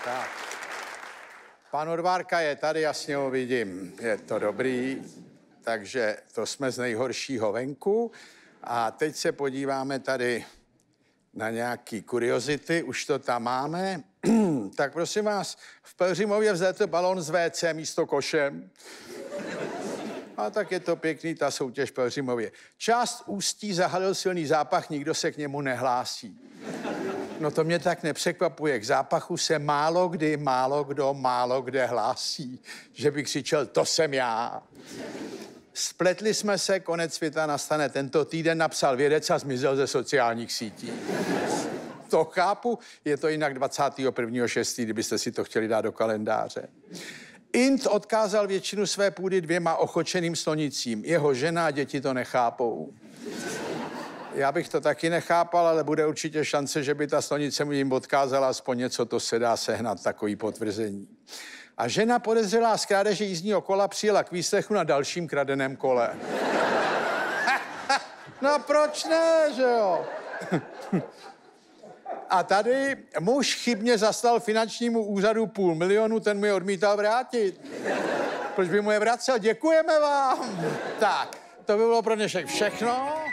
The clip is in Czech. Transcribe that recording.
Tak. Pan Odvárka je tady, jasně ho vidím. Je to dobrý. Takže to jsme z nejhoršího venku. A teď se podíváme tady na nějaký kuriozity. Už to tam máme. Tak prosím vás, v Pelhřimově vzete balón z WC místo koše. A tak je to pěkný, ta soutěž v Pelhřimově. Část Ústí zahalil silný zápach, nikdo se k němu nehlásí. No to mě tak nepřekvapuje. K zápachu se málo kdo málo kde hlásí. Že by křičel, to jsem já. Spletli jsme se, konec světa nastane tento týden, napsal vědec a zmizel ze sociálních sítí. To chápu, je to jinak 21.6., kdybyste si to chtěli dát do kalendáře. Int odkázal většinu své půdy 2 ochočeným slonicím. Jeho žena a děti to nechápou. Já bych to taky nechápal, ale bude určitě šance, že by ta slonice mu jim odkázala aspoň něco, to se dá sehnat, takový potvrzení. A žena podezřelá z krádeže jízdního kola přijela k výslechu na dalším kradeném kole. No proč ne, že jo? A tady muž chybně zaslal finančnímu úřadu 500 000, ten mu je odmítal vrátit. Proč by mu je vracel? Děkujeme vám. Tak, to by bylo pro dnešek všechno.